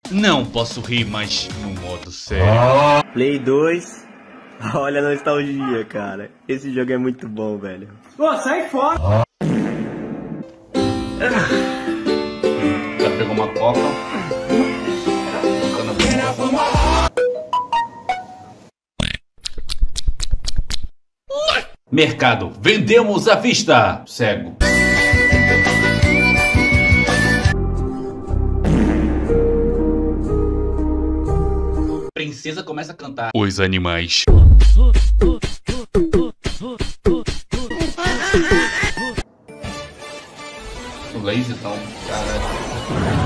Não posso rir, mas no modo sério. Play 2. Olha a nostalgia, cara. Esse jogo é muito bom, velho. Pô, sai fora! Já pegou uma coca. Mercado, vendemos à vista. Cego. Princesa começa a cantar. Os animais. O lazy então, caralho.